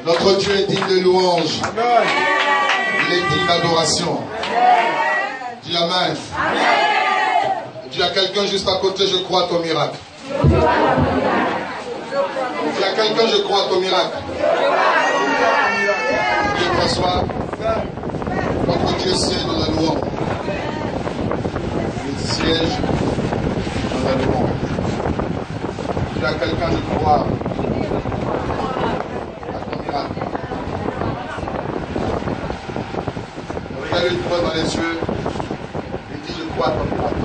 Notre Dieu est digne de louange. Il est digne d'adoration. Dis Amen. Dis à quelqu'un juste à côté, je crois à ton miracle. Dis à quelqu'un, je crois à ton miracle. Dieu François, notre Dieu siège dans la louange. Il siège dans la louange. Dis à quelqu'un, je crois à ton miracle. Regarde une fois dans les yeux et dis, je crois à ton miracle.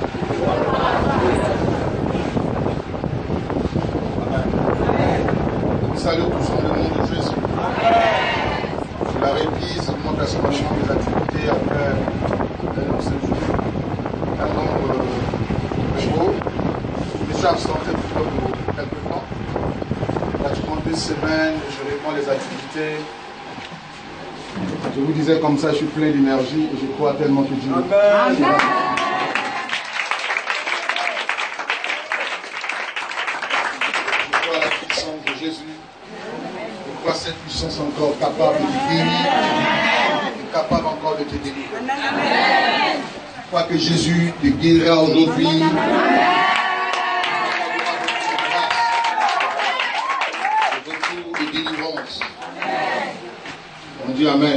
Salut tous dans le nom de Jésus. Je la répise, augmente la sommation des activités après nos séjours. Un nombre chaud. Je suis absenté pour quelques temps. Pratiquement 2 semaines, je réponds les activités. Je vous disais comme ça, je suis plein d'énergie et je crois tellement que Dieu. Amen. Cette puissance encore capable de guérir et capable encore de te délivrer. Je crois que Jésus te guérira aujourd'hui. De retour de délivrance. On dit Amen.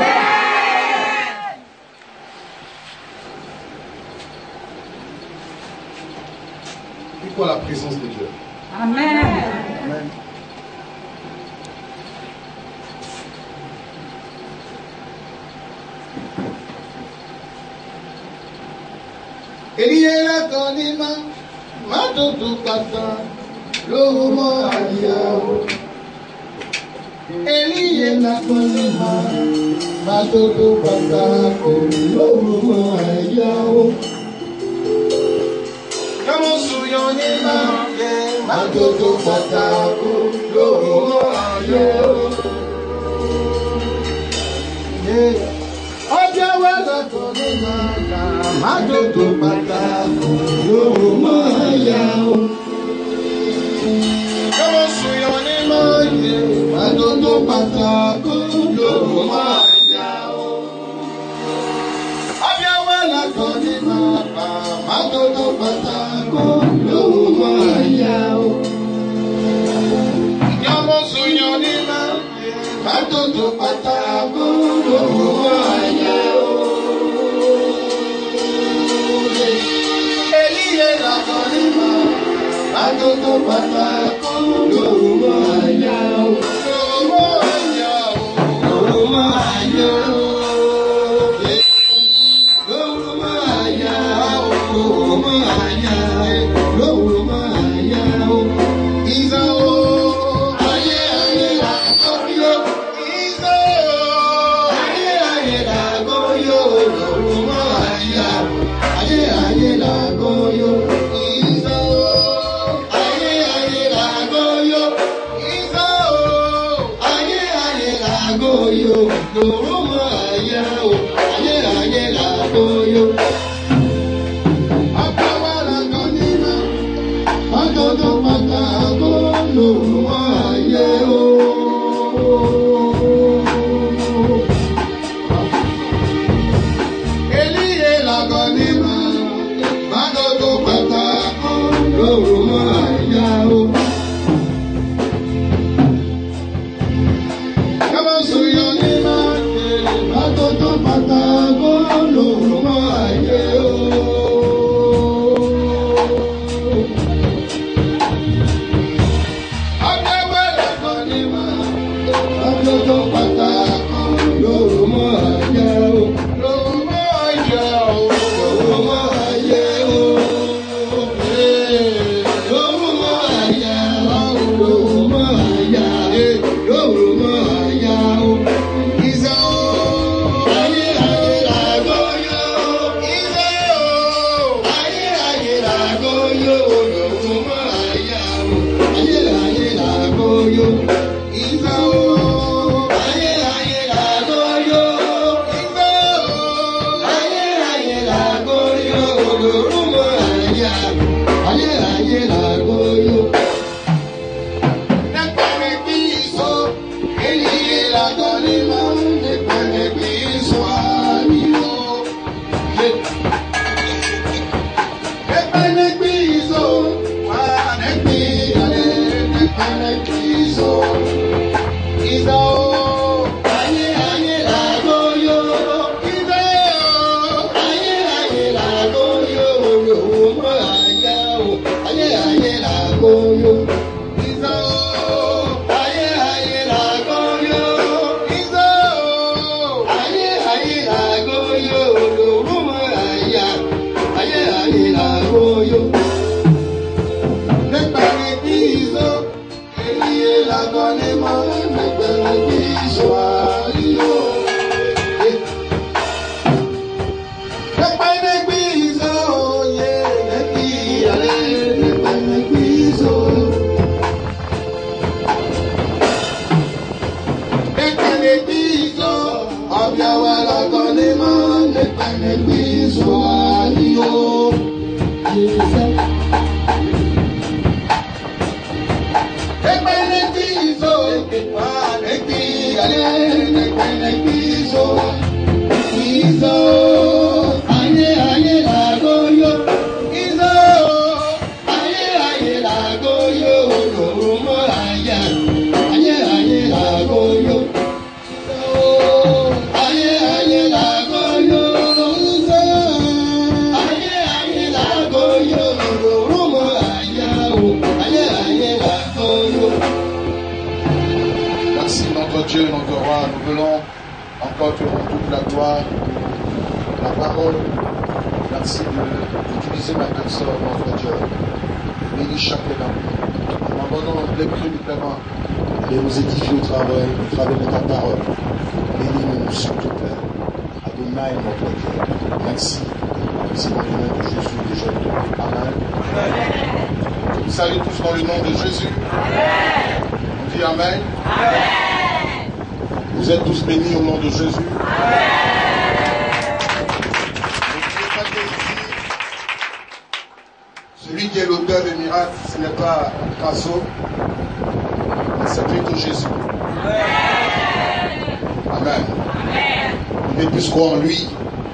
C'est quoi la présence de Dieu? Amen. Amen. Eliela kanima, matoto kata, lomo ayao. Eliela kanima, matoto kata, lomo ayao. Kamo suyonima, matoto kata, lomo ayao. Ọjọ́ wa lọ́tọ̀ ní màkà, màdòdò pàtàkì yóò máa yá o. Kọ́mọ sùnyọ̀ ní màkà, màdòdò pàtàkì yóò máa yá o. Ọjọ́ wa lọ́tọ̀ ní màkà, màdòdò pàtàkì yóò máa yá o. Kọ́mọ sùnyọ̀ ní màkà, màdòdò pàtàkì yóò máa yá o. Màdòdò pàtàkì yóò máa yá o. Yóò máa yá o. Yóò máa yá o. Yóò máa yá o. Yóò máa yá o. Yóò máa yá o. Ìzà o. Ayé ayé la kọ́yọ́. Ìzà o. Ayé ayé la kọ́yọ́. Yóò máa yá o. Ayé ayé la kọ́yọ́. Eli Dieu, notre roi, nous voulons encore te rendre toute la gloire, la parole. Merci d'utiliser ma personne, notre Dieu. Bénis chacun d'entre nous. Nous abandonnons les prix du paiement et nous édifier au travers de ta parole. Bénis-nous, s'il te plaît. Adonai, notre Dieu. Merci. C'est dans le nom de Jésus que je te Amen. Je vous salue tous dans le nom de Jésus. Amen. On dit Amen. Amen. Vous êtes tous bénis au nom de Jésus. Amen. Celui qui est l'auteur des miracles, ce n'est pas Casso, mais c'est plutôt Jésus. Amen. Amen. Vous êtes plus croire en lui.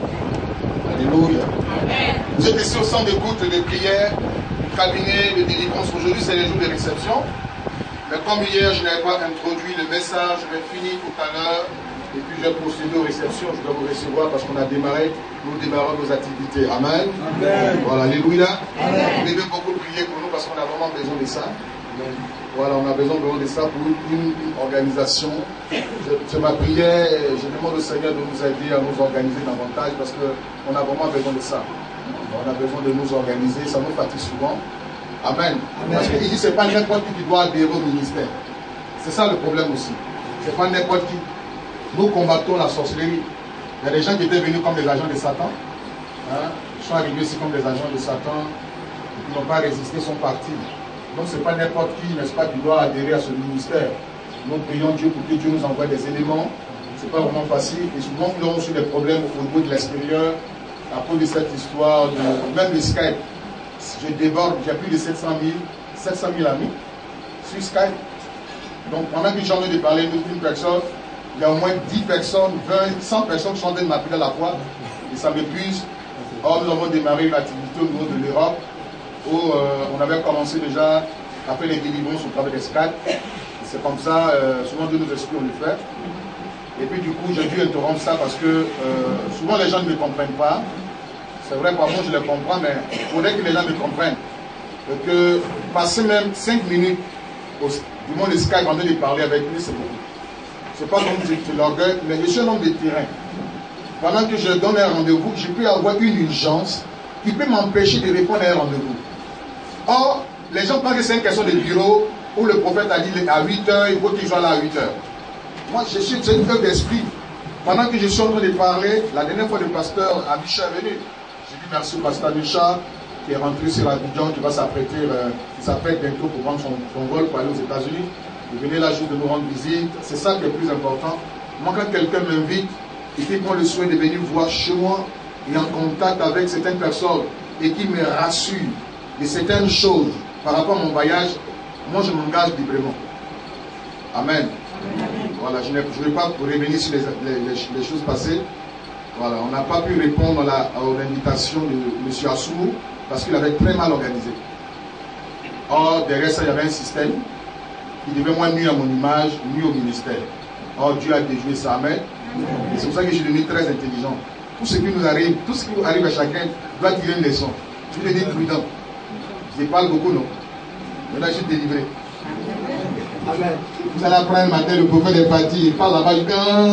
Alléluia. Amen. Vous êtes ici au centre d'écoute de prière, cabinet de délivrance. Aujourd'hui, c'est le jour de réception. Mais comme hier, je n'avais pas introduit le message, je vais finir tout à l'heure. Et puis, je vais procéder aux réceptions. Je dois vous recevoir parce qu'on a démarré. Nous démarrons nos activités. Amen. Amen. Voilà, alléluia. Vous devez beaucoup prier pour nous parce qu'on a vraiment besoin de ça. Amen. Voilà, on a besoin de ça pour une organisation. C'est ma prière. Je demande au Seigneur de nous aider à nous organiser davantage parce qu'on a vraiment besoin de ça. On a besoin de nous organiser. Ça nous fatigue souvent. Amen. Amen. Parce qu'il dit c'est pas n'importe qui doit adhérer au ministère. C'est ça le problème aussi. C'est pas n'importe qui. Nous combattons la sorcellerie. Il y a des gens qui étaient venus comme des agents de Satan. Hein? Ils sont arrivés ici comme des agents de Satan. Ils n'ont pas résisté, sont partis. Donc c'est pas n'importe qui, n'est-ce pas, qui doit adhérer à ce ministère. Nous prions Dieu pour que Dieu nous envoie des éléments. C'est pas vraiment facile. Et souvent nous avons aussi des problèmes au niveau de l'extérieur. À cause de cette histoire, même le Skype. Je déborde, j'ai plus de 700 000 amis sur Skype. Donc pendant que j'ai envie de parler d'une personne, il y a au moins 10 personnes, 20, 100 personnes qui sont en train de m'appeler à la fois. Et ça m'épuise. Or, nous avons démarré une activité au niveau de l'Europe où on avait commencé déjà à faire les délivrances au travers des Skype. C'est comme ça, souvent Dieu nous explique, on le fait. Et puis du coup, j'ai dû interrompre ça parce que souvent les gens ne me comprennent pas. C'est vrai, parfois je les comprends, mais il faudrait que les gens me comprennent. Et que passer même 5 minutes du monde de Skype en train de parler avec lui, c'est beaucoup. C'est pas comme je l'orgueil, mais je suis un homme de terrain. Pendant que je donne un rendez-vous, je peux avoir une urgence qui peut m'empêcher de répondre à un rendez-vous. Or, les gens pensent que c'est une question de bureau où le prophète a dit à 8 h, il faut qu'il soit là à 8 h. Moi, je suis une œuvre d'esprit. Pendant que je suis en train de parler, la dernière fois, le pasteur Amisha est venu. J'ai dit merci au pasteur Amisha qui est rentré sur Abidjan, qui va s'apprêter, qui s'apprête bientôt pour prendre son vol pour aller aux États-Unis. Il venait là juste de nous rendre visite. C'est ça qui est le plus important. Moi, quand quelqu'un m'invite et qui prend le soin de venir voir chez moi, il est en contact avec certaines personnes et qui me rassure de certaines choses par rapport à mon voyage, moi je m'engage librement. Amen. Voilà, je ne vais pas revenir sur les choses passées. Voilà, on n'a pas pu répondre à l'invitation de M. Assoumou parce qu'il avait très mal organisé. Or, derrière ça, il y avait un système. qui devait moi nuire à mon image, nuire au ministère. Or Dieu a déjoué ça, amen. Et c'est pour ça que je suis devenu très intelligent. Tout ce qui nous arrive, tout ce qui arrive à chacun doit tirer une leçon. Je vais dire prudent. Je parle beaucoup, non? Maintenant je suis délivré. Amen. Vous allez apprendre un matin, le prophète est parti, il parle là-bas,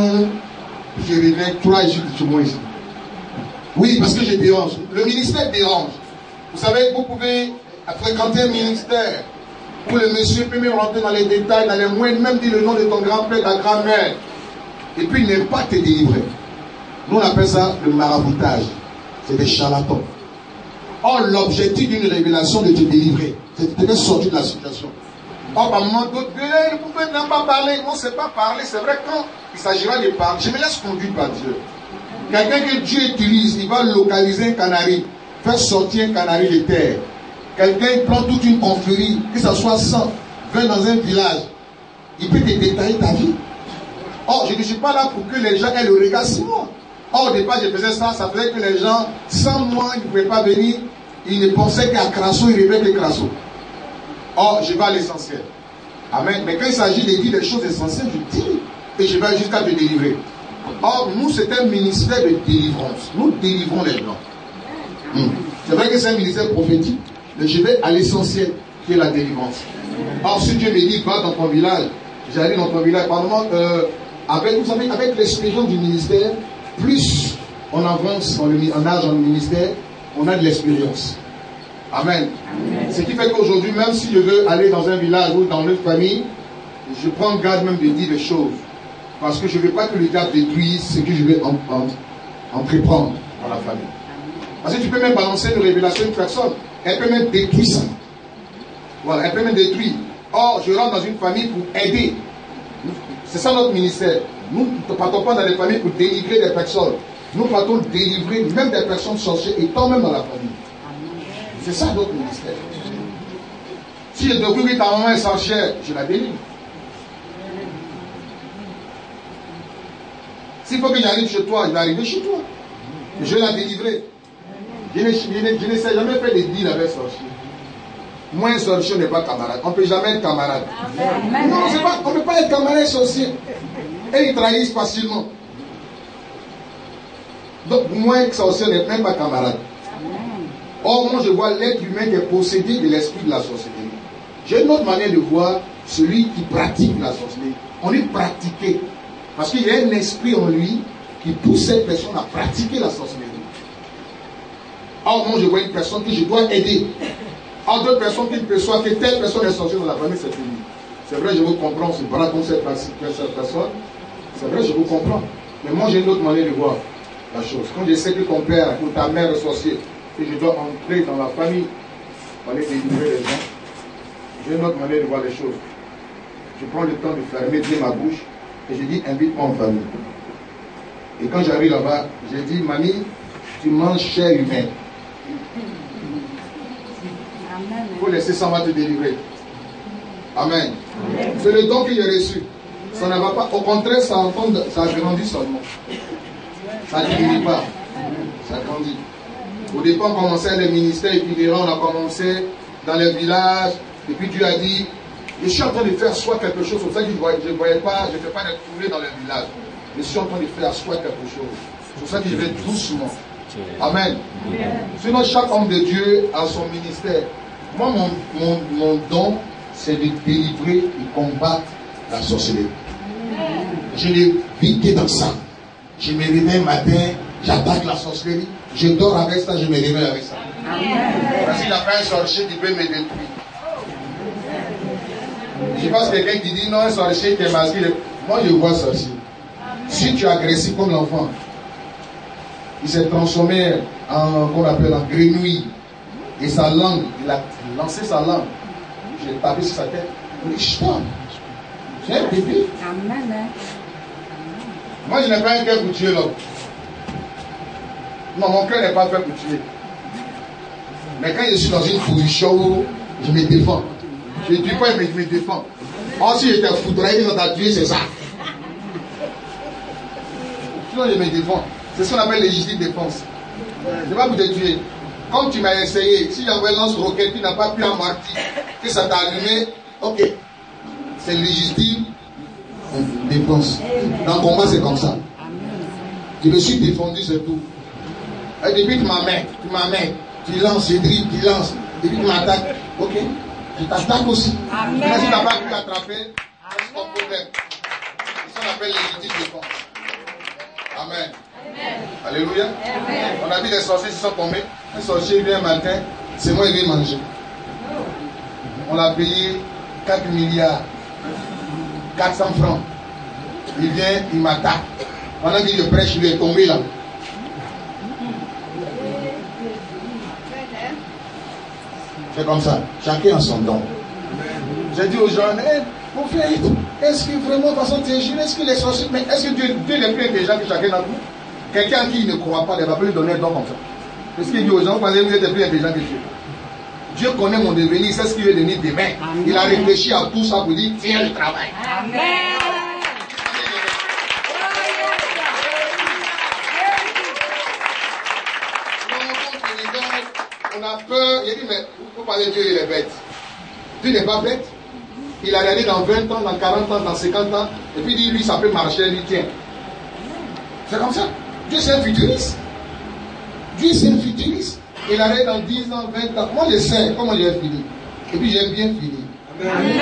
je réveille, toi, je suis chez moi ici. Oui, parce que je dérange. Le ministère dérange. Vous savez, vous pouvez fréquenter un ministère où le monsieur peut même rentrer dans les détails, dans les moindres, même dire le nom de ton grand-père, ta grand-mère. Et puis il n'aime pas te délivrer. Nous on appelle ça le maraboutage. C'est des charlatans. Or, l'objectif d'une révélation de te délivrer, c'est de te faire sortir de la situation. Or, par moment, d'autres, le prophète n'a pas parlé. On ne sait pas parler. C'est vrai, quand il s'agira de parler, je me laisse conduire par Dieu. Quelqu'un que Dieu utilise, il va localiser un canari, faire sortir un canari de terre. Quelqu'un prend toute une confrérie, que ce soit 100, 20 dans un village, il peut te détailler ta vie. Or, je ne suis pas là pour que les gens aient le regard sur moi. Or, au départ, je faisais ça, ça faisait que les gens, sans moi, ils ne pouvaient pas venir, ils ne pensaient qu'à Crasso, ils rêvaient que Crasso. Or, je vais à l'essentiel. Amen. Mais quand il s'agit de dire des choses essentielles, je dis, et je vais jusqu'à te délivrer. Or, nous, c'est un ministère de délivrance. Nous délivrons les gens. C'est vrai que c'est un ministère prophétique, mais je vais à l'essentiel, qui est la délivrance. Or, si Dieu me dit, va dans ton village, j'arrive dans ton village, pardon, vous savez, avec l'expérience du ministère, plus on avance en âge dans le ministère, on a de l'expérience. Amen. Amen. Ce qui fait qu'aujourd'hui, même si je veux aller dans un village ou dans une famille, je prends garde même de dire des choses. Parce que je ne veux pas que le diable détruise ce que je vais entreprendre dans la famille. Parce que tu peux même balancer une révélation à une personne. Elle peut même détruire ça. Voilà, elle peut même détruire. Or, je rentre dans une famille pour aider. C'est ça notre ministère. Nous ne partons pas dans les familles pour délivrer des personnes. Nous partons délivrer même des personnes sorcières étant même dans la famille. C'est ça notre ministère. Si je découvre que ta maman est sorcière, je la délivre. S'il faut que j'arrive chez toi, je vais arriver chez toi. Je vais la délivrer. Je ne sais jamais faire des deals avec sorcier. Moi, un sorcier n'est pas camarade. On ne peut jamais être camarade. Amen. Non, on ne peut pas être camarade sorcier. Et ils trahissent facilement. Donc, moi, un sorcier n'est même pas camarade. Or, moi, je vois l'être humain qui est possédé de l'esprit de la sorcellerie. J'ai une autre manière de voir celui qui pratique la sorcellerie. On est pratiqué. Parce qu'il y a un esprit en lui qui pousse cette personne à pratiquer la sorcellerie. Or, moi, je vois une personne que je dois aider. Or, d'autres personnes qui perçoivent que telle personne est sorcière dans la famille, c'est fini. C'est vrai, je vous comprends, c'est pas contre cette personne. C'est vrai, je vous comprends. Mais moi, j'ai une autre manière de voir la chose. Quand je sais que ton père ou ta mère est sorcier, et je dois entrer dans la famille pour aller délivrer les gens, j'ai une autre manière de voir les choses. Je prends le temps de fermer bien ma bouche et je dis, invite-moi en famille. Et quand j'arrive là-bas, je dis, mamie, tu manges chair humaine. Il faut laisser ça, va te délivrer. Amen. C'est le don que j'ai reçu. Ça ne va pas. Au contraire, ça grandit seulement. Ça ne diminue pas. Ça grandit. Au départ, on commençait les ministères itinérants, on a commencé dans les villages. Et puis Dieu a dit, je suis en train de faire soit quelque chose. C'est pour ça que je ne voyais pas, je ne fais pas des tournées dans les villages. Je suis en train de faire soit quelque chose. C'est pour ça que je vais doucement. Amen. Sinon, chaque homme de Dieu a son ministère. Moi, mon don, c'est de délivrer et combattre la sorcellerie. Je ne vis que dans ça. Je me réveille matin, j'attaque la sorcellerie. Je dors avec ça, je me réveille avec ça. Parce qu'il n'y a pas un sorcier qui peut me détruire. Je pense que quelqu'un qui dit non, un sorcier qui est masqué. Moi, je vois sorcier. Si tu es agressif comme l'enfant, il s'est transformé en, qu'on appelle en grenouille. Et sa langue, il a lancé sa langue. J'ai tapé sur sa tête. Il dit, stop. C'est un bébé. Amen. Moi, je n'ai pas un cœur pour tuer l'homme. Non, mon cœur n'est pas fait pour tuer. Mais quand je suis dans une position où je me défends, je ne tue pas, mais je me défends. Or, si j'étais foudroyé, ils ont tué, c'est ça. Sinon, je me défends. C'est ce qu'on appelle légitime défense. Je ne vais pas vous tuer. Comme tu m'as essayé, si j'envoie lance-roquette, tu n'as pas pu amortir, que ça t'a allumé, ok. C'est légitime défense. Dans le combat, c'est comme ça. Je me suis défendu, c'est tout. Et depuis que tu m'amènes, tu lances, je dribble, tu lances. Depuis que tu m'attaques, ok, je t'attaque aussi. Mais si tu n'as pas pu attraper, c'est ton problème. C'est ce qu'on appelle légitime défense. Amen. Alléluia. On a vu des sorciers qui sont tombés. Un sorcier vient un matin, c'est moi, il vient manger. On l'a payé 4 milliards, 400 francs. Il vient, il m'attaque. Pendant qu'il prêche, il est tombé là. C'est comme ça. Chacun a son don. J'ai dit aux gens, vous faites, est-ce que vraiment, de façon théologique, est-ce que les sorciers, mais est-ce que Dieu est plus intelligent que chacun d'entre nous? Quelqu'un qui ne croit pas, il ne va pas lui donner un don comme ça. Est-ce qu'il dit aux gens, vous pensez que vous êtes plus intelligent que Dieu? Dieu connaît mon devenir, il sait ce qu'il veut donner demain. Amen. Il a réfléchi à tout ça pour dire, tiens le travail. Amen. On a peur, il dit, mais vous parlez de Dieu, il est bête. Dieu n'est pas bête. Il a regardé dans 20 ans, dans 40 ans, dans 50 ans, et puis il dit, lui, ça peut marcher, lui, tiens. C'est comme ça. Dieu, c'est un futuriste. Dieu, c'est un futuriste. Il a regardé dans 10 ans, 20 ans. Moi, je sais comment j'ai fini. Et puis, j'ai bien fini. Amen.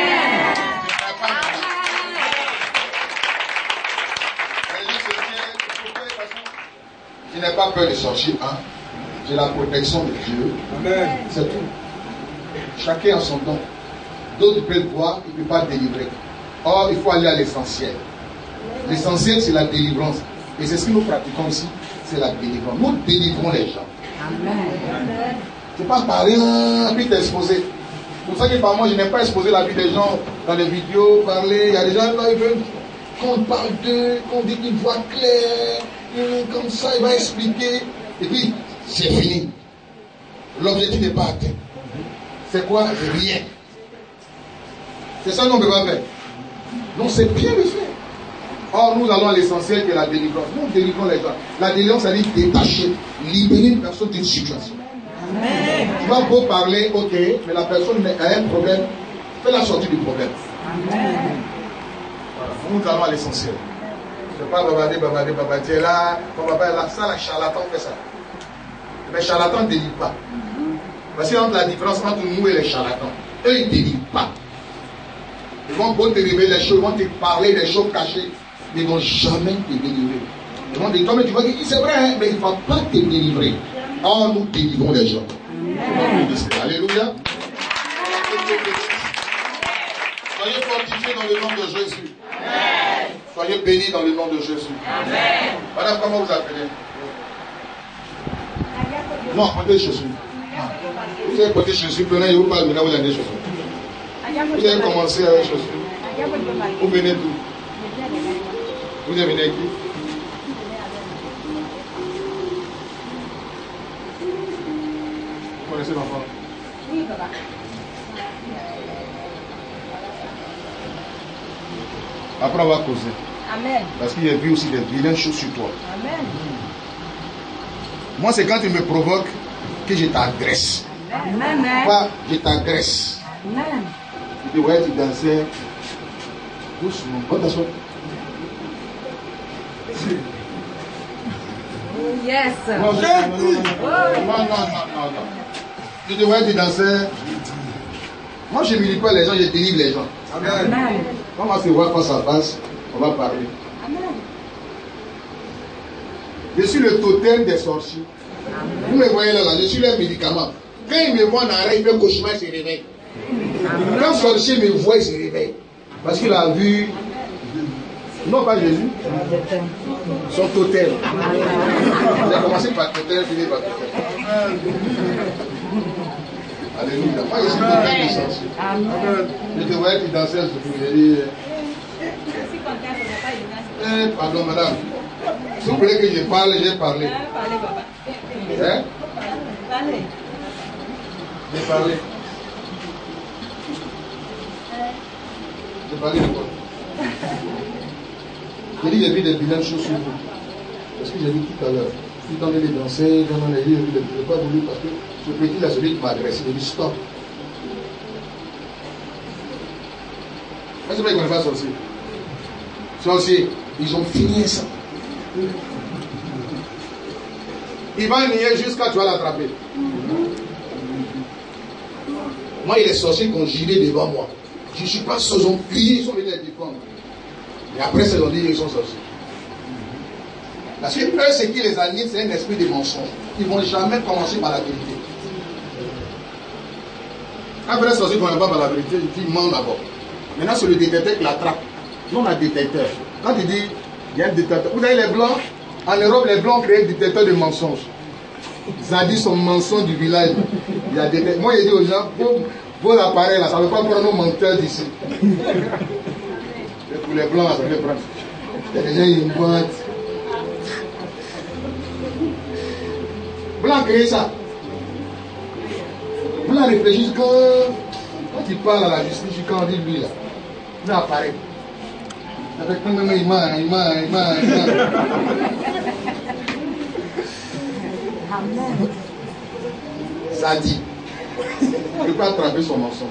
Je n'ai pas peur de sortir, hein. J'ai la protection de Dieu. Amen. C'est tout. Chacun a son don. D'autres peuvent voir, ils ne peuvent pas délivrer. Or, il faut aller à l'essentiel. L'essentiel, c'est la délivrance. Et c'est ce que nous pratiquons ici, c'est la délivrance. Nous délivrons les gens. Amen. C'est pas parler, puis t'exposer. C'est pour ça que par moi, je n'aime pas exposer la vie des gens dans les vidéos, parler. Il y a des gens là, ils veulent qu'on parle d'eux, qu'on dit d'une voix claire, comme ça, il va expliquer. Et puis, c'est fini. L'objectif n'est pas atteint. C'est quoi? Rien. C'est ça qu'on ne peut pas faire. Donc c'est bien le faire. Or, nous allons à l'essentiel qui est la délivrance. Nous délivrons les gens. La délivrance, ça dit détacher, libérer une personne d'une situation. Amen. Tu vas beau parler, ok, mais la personne a un problème, fais la sortie du problème. Amen. Voilà. Nous allons à l'essentiel. Je ne peux pas babader, tu es là, papa est là. Ça, la charlatan fait ça. Mais charlatan ne délivre pas. Parce que la différence entre nous et les charlatans, eux, ils ne délivrent pas. Ils vont te révéler les choses, ils vont te parler des choses cachées, mais ils ne vont jamais te délivrer. Ils vont te dire, mais tu vas dire, c'est vrai, hein, mais il ne va pas te délivrer. Or, nous délivrons les gens. Alléluia. Soyez fortifiés dans le nom de Jésus. Amen. Soyez bénis dans le nom de Jésus. Amen. Madame, comment vous appelez? Non, portez Jésus. Vous avez porté Jésus, prenez, vous parlez, maintenant vous avez des chaussures. Vous avez commencé avec chaussures. Vous venez d'où? Vous avez venu avec qui? Vous connaissez l'enfant? Oui, papa. Après, on va causer. Amen. Parce qu'il y a vu aussi des vilaines choses sur toi. Amen. Moi, c'est quand tu me provoques que je t'agresse. Amen. Pas je t'agresse. Amen. Tu dis, ouais, tu dansais doucement. Oh, attention. Yes. Non, non. Tu dis, ouais, tu dansais. Moi, je ne milite pas les gens, je délivre les gens. Amen. On va se voir face à face, on va parler. Amen. Je suis le totem des sorciers. Amen. Vous me voyez là, je suis leur médicament. Quand ils me voient en arrêt, il fait cauchemar, il se réveille. Quand le sorcier me voit, il se réveille. Parce qu'il a vu, non pas Jésus, son totem. J'ai commencé par totem, fini par totem. Alléluia. Moi, je suis le totem des sorciers. Je te voyais, tu dansais, je te disais. Pardon, madame. Si vous voulez que je parle, j'ai parlé. Parlez, papa. Hein? Parlez. J'ai parlé. J'ai parlé de quoi? J'ai dit, j'ai vu des vilaines choses sur vous. Parce que j'ai vu tout à l'heure. Tout le temps, il est dansé, dans les livres, je n'ai pas voulu parce que ce petit là, celui qui m'a agressé, il a dit stop. Est-ce que vous ne connaissez pas sorcier? Sorcier, ils ont fini ça. Il va nier jusqu'à tu vas l'attraper. Moi, il est sorciers qui ont giré devant moi. Je ne suis pas sorcier, ils ont crié, ils sont venus les défendre. Et après, ils ont dit qu'ils sont sorciers. Parce que eux, ce qui les anime, c'est un esprit de mensonge. Ils ne vont jamais commencer par la vérité. Après, les sorciers ne vont pas par la vérité, ils mentent d'abord. Maintenant, c'est le détecteur qui l'attrape. Nous, on a un détecteur. Quand il dit, il y a un détecteur. Vous avez les blancs, en Europe, les blancs ont créé un détecteur de mensonges. Zadi, son mensonge du village. Il y a des... Moi, j'ai dit aux gens, vos appareils là, ça ne veut pas prendre nos menteurs d'ici. Et pour les blancs, ça veut prendre. Il y a des gens, ils mentent. Blanc créé ça. Blanc réfléchit quand il parle à la justice, quand on dit lui là, il apparaît. Avec il ment. Ça dit. Il ne peut pas attraper son mensonge.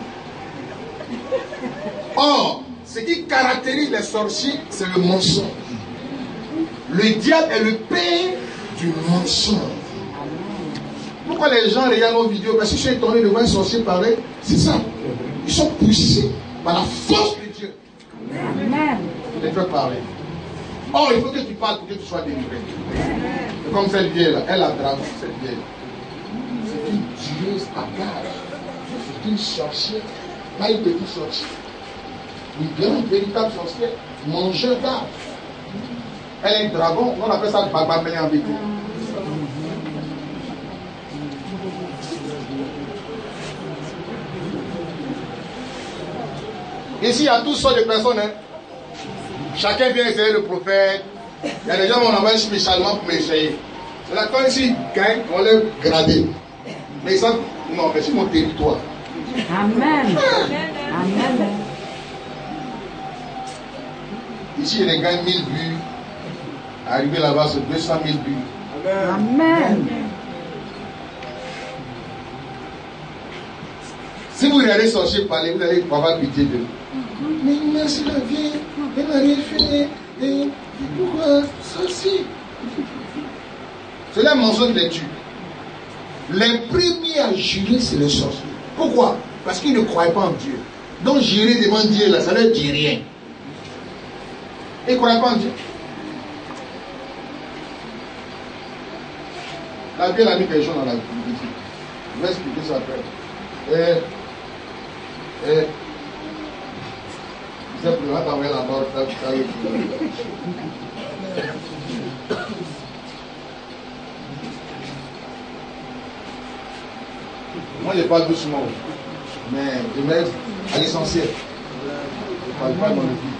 Or, ce qui caractérise les sorciers, c'est le mensonge. Le diable est le père du mensonge. Pourquoi les gens regardent nos vidéos? Parce qu'ils sont étonnés de voir un sorcier parler. C'est ça. Ils sont poussés par la force de Dieu. Amen. De faire parler. Or, il faut que tu parles pour que tu sois délivré. C'est comme cette vieille là. Elle a dragué cette vieille. C'est une tueuse à gage. C'est une sorcière. Pas une petite sorcière. Une grande, véritable sorcière. Mangeur d'âge. Elle est un dragon. On appelle ça babamé en bété. Ici, il y a toutes sortes de personnes. Hein. Chacun vient essayer le prophète. Il y a des gens qu'on envoie spécialement pour m'essayer. C'est là quand ici, gagne, on l'a gradé. Mais ça, non, mais c'est mon territoire. Amen. Amen. Ici, il gagne 1000 buts. Arrivé là-bas, c'est 200 000 buts. Amen. Si vous regardez sorcier parler, vous allez avoir pitié de lui. Mais merci la vie, elle n'a rien fait. Et pourquoi sorcier? C'est là mensonge qui les tue. Les premiers à jurer, c'est les sorciers. Pourquoi? Parce qu'ils ne croyaient pas en Dieu. Donc jurer devant Dieu, là, ça ne leur dit rien. Ils ne croyaient pas en Dieu. La Bible a mis quelque chose dans la Bible. Je vais expliquer ça après. Simplement t'envoyer la mort. Moi je parle doucement, mais je mets à l'essentiel. Je ne parle pas dans le vide.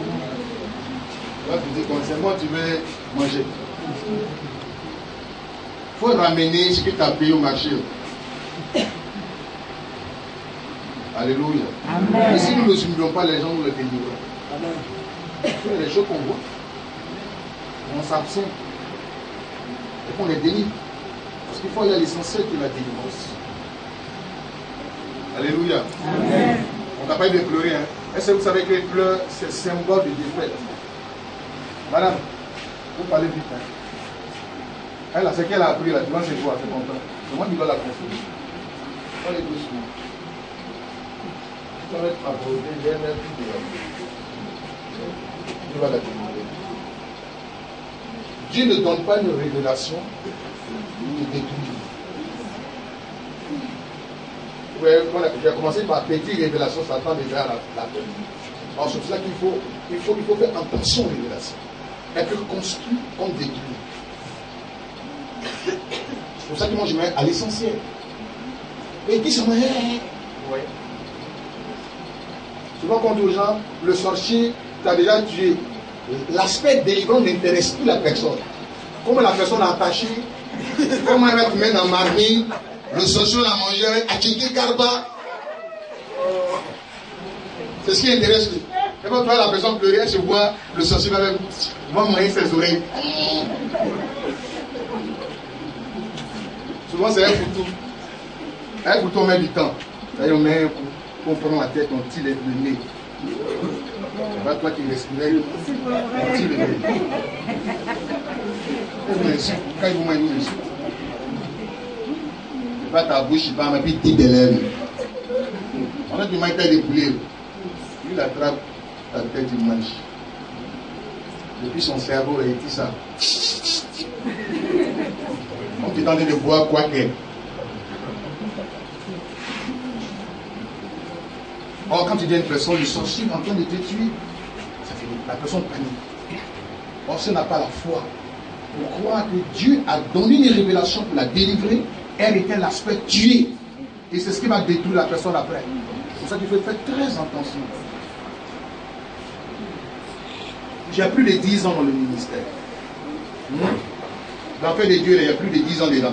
Toi tu dis concernant tu veux manger. Il faut ramener ce que tu as payé au marché. Alléluia. Amen. Et si nous ne humilions pas les gens, nous les délivrons. C'est les choses qu'on voit. On s'absent. Et qu'on les délivre. Parce qu'il faut aller à l'essentiel de la délivrance. Alléluia. Amen. On n'a pas eu de pleurer. Hein. Est-ce que vous savez que les pleurs, c'est le symbole de défaite? Madame, vous parlez vite. Hein. Elle, là, c'est qu'elle a appris là. Tu vois, c'est quoi? C'est content. C'est moi qui dois la confier. Parlez doucement. Ça va être abordé, j'ai un tu vas la demander. Dieu ne donne pas une révélation, il détruit. J'ai commencé par petite révélation, ça tend déjà à la peine. Alors c'est pour ça qu'il faut faire attention aux révélations. Être construit comme détruit. C'est pour ça que moi je mets à l'essentiel. Et qui se met? Oui. Souvent quand on dit aux gens, le sorcier t'a déjà tué. L'aspect délivrant n'intéresse plus la personne. Comment la personne est attachée, comment elle va te mettre dans marmite, le sorcier l'a mangé avec Akiki Garba. C'est ce qui intéresse lui. Et quand tu vois la personne pleurer, elle se voit, le sorcier va manger ses oreilles. Souvent c'est un couteau. Un couteau met du temps. D'ailleurs on met pour prendre la tête, on tire le nez. C'est pas toi qui respirais. Quand vous m'avez dit, c'est pas ta bouche, pas ma petite des lèvres. On a du mal à des poulets. Il attrape ta tête, il mange. Depuis son cerveau, il a été ça. On est en train de boire quoi que. Or, quand tu dis à une personne, le sorcier est en train de te tuer, ça fait la personne panique. Or, si elle n'a pas la foi pour croire que Dieu a donné une révélation pour la délivrer, elle était l'aspect tué. Et c'est ce qui va détruire la personne après. C'est pour ça qu'il faut faire très attention. J'ai plus de 10 ans dans le ministère. Dans le fait de Dieu, il y a plus de 10 ans dedans.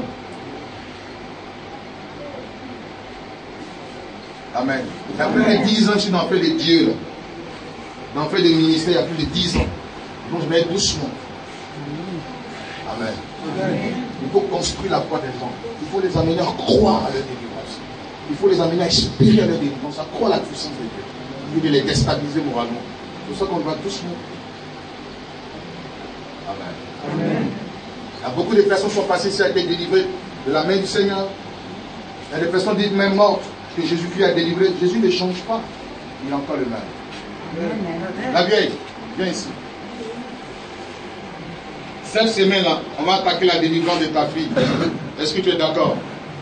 Amen. Il y a plus de 10 ans que je suis dans le fait de Dieu. Dans le fait de ministère, il y a plus de 10 ans. Donc je vais doucement. Amen. Il faut construire la foi des gens. Il faut les amener à croire à leur délivrance. Il faut les amener à espérer à leur délivrance, à croire à la puissance de Dieu. Il faut les déstabiliser moralement. C'est pour ça qu'on va doucement. Amen. Amen. Il y a beaucoup de personnes qui sont passées ici à être délivrées de la main du Seigneur. Il y a des personnes dites même mortes que Jésus-Christ a délivré. Jésus ne change pas. Il a encore le même. La vieille, viens ici. Cette semaine-là, on va attaquer la délivrance de ta fille. Est-ce que tu es d'accord?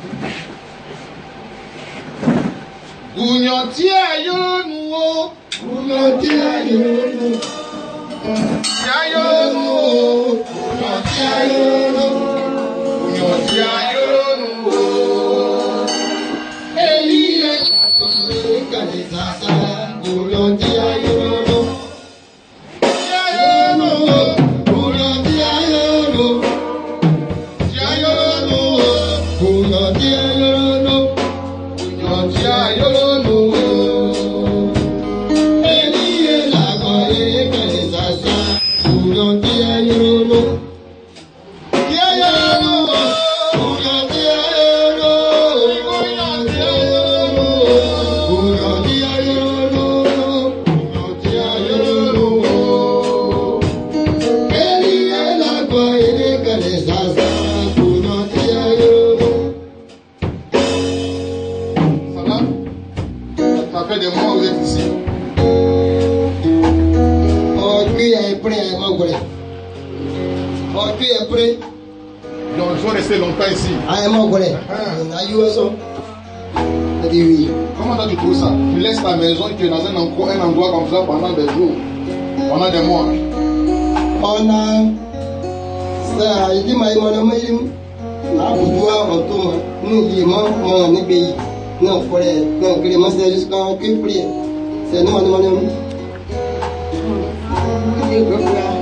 Donc il faut rester longtemps ici. Comment tu trouves ça? Tu laisses ta maison et tu es dans un endroit comme ça pendant des jours, pendant des mois. On a ça, il dit mais là nous jusqu'à que prier. C'est nous